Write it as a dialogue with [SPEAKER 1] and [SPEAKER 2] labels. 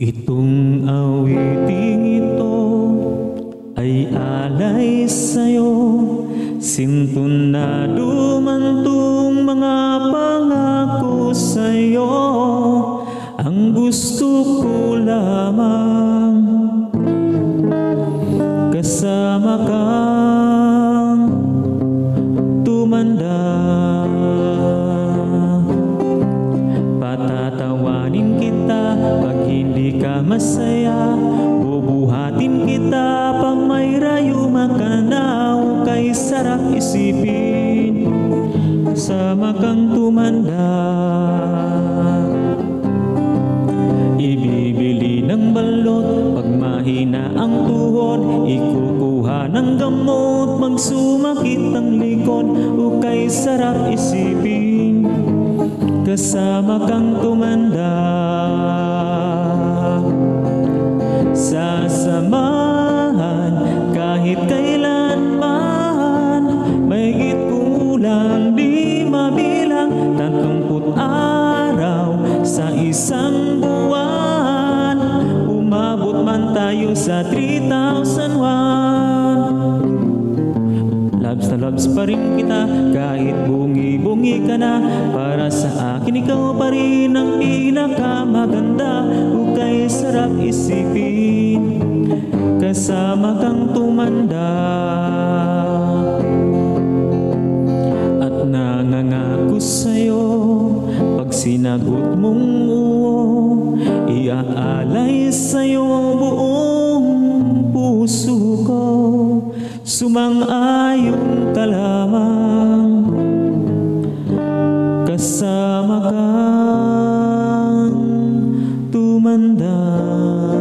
[SPEAKER 1] Itong awiting ito ay alay sa'yo, sintunado man tong mga pangako sa'yo. Ang gusto ko lamang kasama kang tumanda. Patatawanin kita pag hindi ka masaya, bubuhatin kita pag may rayuma ka na. Kay sarap isipin kasama kang tumanda. Ibibili ng balot pag mahina ang tuhod, ikukuha ng gamot magsumakit ang likod. Kay sarap isipin kasama kang tumanda. Sasamahan kahit kailanman, mahigit kumulang di mabilang 30 araw sa isang buwan. Umabot man tayo sa 3,001. Loves na loves pa rin kita kahit bungi-bungi ka na. Para sa akin ikaw pa rin ang pinakamaganda. Kay sarap isipin kasama kang tumanda. At nangangako sa'yo pag sinagot mong oo, iaalay sa'yo buong puso ko. Sumang-ayon ka lamang kasama kang tumanda.